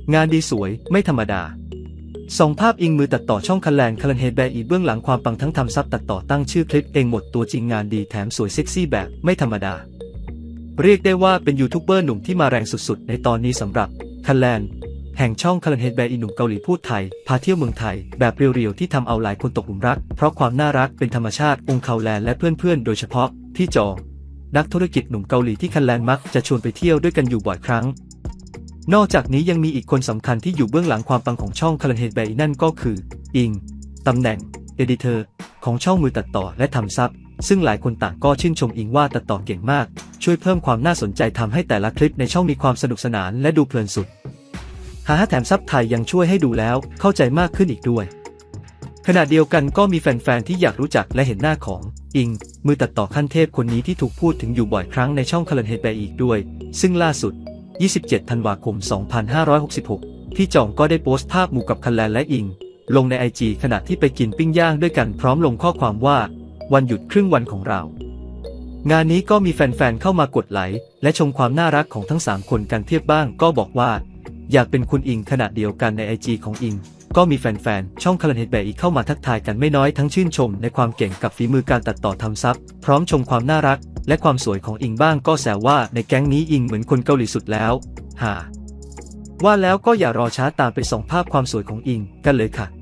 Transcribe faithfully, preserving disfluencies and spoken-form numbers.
งานดีสวยไม่ธรรมดาส่องภาพอิงมือตัดต่อช่องคันแลนคันแลนเฮดแบร์อีเบื้องหลังความปังทั้งทำซับตัดต่อตั้งชื่อคลิปเองหมดตัวจริงงานดีแถมสวยเซ็กซี่แบบไม่ธรรมดาเรียกได้ว่าเป็นยูทูบเบอร์หนุ่มที่มาแรงสุดๆในตอนนี้สำหรับคันแลนแห่งช่องคันแลนเฮดแบร์อีหนุ่มเกาหลีพูดไทยพาเที่ยวเมืองไทยแบบเรียวๆที่ทำเอาหลายคนตกหลุมรักเพราะความน่ารักเป็นธรรมชาติองค์คันแลนและเพื่อนๆโดยเฉพาะพี่จองนักธุรกิจหนุ่มเกาหลีที่คันแลนมักจะชวนไปเที่ยวด้วยกันอยู่บ่อยครั้งนอกจากนี้ยังมีอีกคนสำคัญที่อยู่เบื้องหลังความปังของช่องคันแลนเฮดแบร์อีนั่นก็คืออิงตำแหน่งเอดิเตอร์ของช่องมือตัดต่อและทำซับซึ่งหลายคนต่างก็ชื่นชมอิงว่าตัดต่อเก่งมากช่วยเพิ่มความน่าสนใจทำให้แต่ละคลิปในช่องมีความสนุกสนานและดูเพลินสุดหาแถมซับไทยยังช่วยให้ดูแล้วเข้าใจมากขึ้นอีกด้วยขณะเดียวกันก็มีแฟนๆที่อยากรู้จักและเห็นหน้าของอิงมือตัดต่อขั้นเทพคนนี้ที่ถูกพูดถึงอยู่บ่อยครั้งในช่องคันแลนเฮดแบร์อีกด้วยซึ่งล่าสุดยี่สิบเจ็ดธันวาคมสองพันห้าร้อยหกสิบหกพี่จองก็ได้โพสต์ภาพหมู่กับคันแลนและอิงลงใน ไอ จี ขณะที่ไปกินปิ้งย่างด้วยกันพร้อมลงข้อความว่าวันหยุดครึ่งวันของเรางานนี้ก็มีแฟนๆเข้ามากดไลค์และชมความน่ารักของทั้งสามคนกันเทียบบ้างก็บอกว่าอยากเป็นคุณอิงขณะเดียวกันใน ไอ จี ของอิงก็มีแฟนๆช่องคันแลนเฮดแบร์อีเข้ามาทักทายกันไม่น้อยทั้งชื่นชมในความเก่งกับฝีมือการตัดต่อทำซับพร้อมชมความน่ารักและความสวยของอิงบ้างก็แซวว่าในแก๊งนี้อิงเหมือนคนเกาหลีสุดแล้วฮ่าว่าแล้วก็อย่ารอช้าตามไปส่องภาพความสวยของอิงกันเลยค่ะ